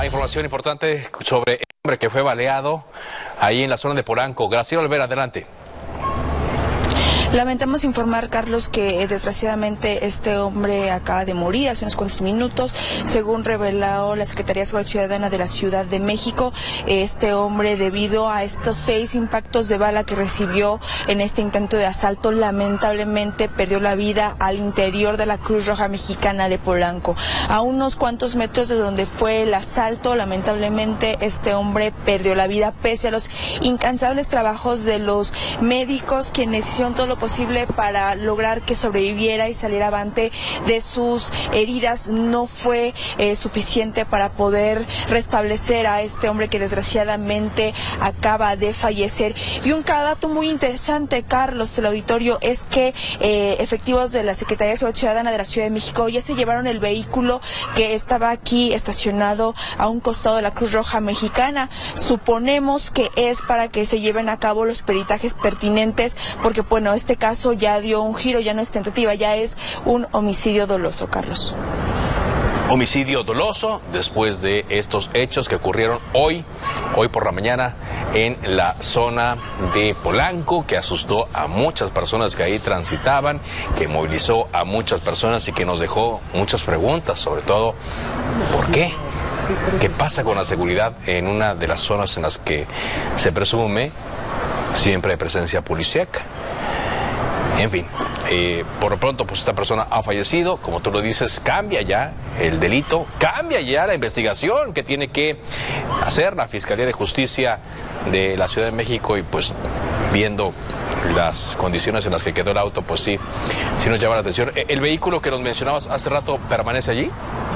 información importante sobre el hombre que fue baleado ahí en la zona de Polanco. Graciela Olvera, adelante. Lamentamos informar, Carlos, que desgraciadamente este hombre acaba de morir hace unos cuantos minutos. Según reveló la Secretaría de Seguridad Ciudadana de la Ciudad de México, este hombre, debido a estos 6 impactos de bala que recibió en este intento de asalto, lamentablemente perdió la vida al interior de la Cruz Roja Mexicana de Polanco. A unos cuantos metros de donde fue el asalto, lamentablemente este hombre perdió la vida pese a los incansables trabajos de los médicos, quienes hicieron todo lo posible para lograr que sobreviviera y saliera avante de sus heridas. No fue suficiente para poder restablecer a este hombre que desgraciadamente acaba de fallecer. Y un dato muy interesante, Carlos, del auditorio, es que efectivos de la Secretaría de Seguridad Ciudadana de la Ciudad de México ya se llevaron el vehículo que estaba aquí estacionado a un costado de la Cruz Roja Mexicana. Suponemos que es para que se lleven a cabo los peritajes pertinentes, porque bueno, este caso ya dio un giro, ya no es tentativa, ya es un homicidio doloso, Carlos. Homicidio doloso después de estos hechos que ocurrieron hoy por la mañana en la zona de Polanco, que asustó a muchas personas que ahí transitaban, que movilizó a muchas personas y que nos dejó muchas preguntas, sobre todo, ¿por qué? ¿Qué pasa con la seguridad en una de las zonas en las que se presume siempre hay presencia policíaca? En fin, por lo pronto pues esta persona ha fallecido. Como tú lo dices, cambia ya el delito, cambia ya la investigación que tiene que hacer la Fiscalía de Justicia de la Ciudad de México, y pues viendo las condiciones en las que quedó el auto, pues sí nos llama la atención. ¿El vehículo que nos mencionabas hace rato permanece allí?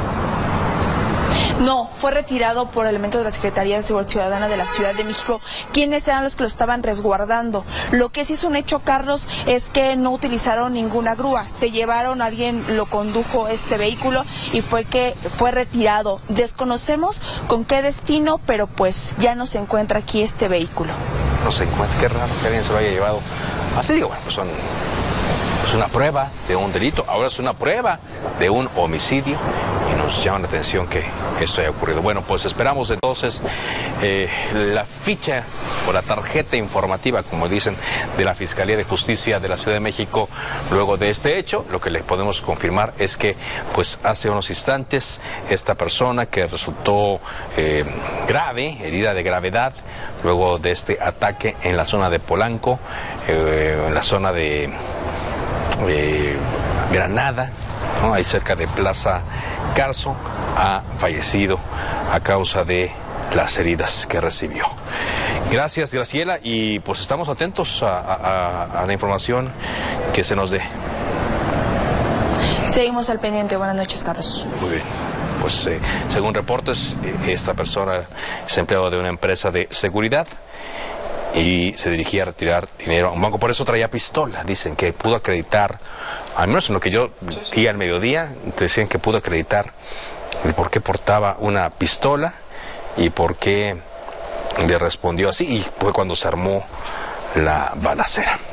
No, fue retirado por elementos de la Secretaría de Seguridad Ciudadana de la Ciudad de México, quienes eran los que lo estaban resguardando. Lo que sí es un hecho, Carlos, es que no utilizaron ninguna grúa. Se llevaron, alguien lo condujo este vehículo y fue retirado. Desconocemos con qué destino, pero pues ya no se encuentra aquí este vehículo. No se encuentra, qué raro que alguien se lo haya llevado. Así digo, bueno, pues son una prueba de un delito, ahora es una prueba de un homicidio, y nos llama la atención que esto haya ocurrido. Bueno, pues esperamos entonces la ficha o la tarjeta informativa, como dicen, de la Fiscalía de Justicia de la Ciudad de México luego de este hecho. Lo que les podemos confirmar es que pues hace unos instantes esta persona que resultó grave, herida de gravedad, luego de este ataque en la zona de Polanco, en la zona de Granada, ¿no? Ahí cerca de Plaza Carso, ha fallecido a causa de las heridas que recibió. Gracias, Graciela, y pues estamos atentos a la información que se nos dé. Seguimos al pendiente. Buenas noches, Carlos. Muy bien. Pues según reportes, esta persona es empleado de una empresa de seguridad y se dirigía a retirar dinero a un banco, por eso traía pistola. Dicen que pudo acreditar, al menos en lo que yo vi al mediodía, decían que pudo acreditar el por qué portaba una pistola y por qué le respondió así, y fue cuando se armó la balacera.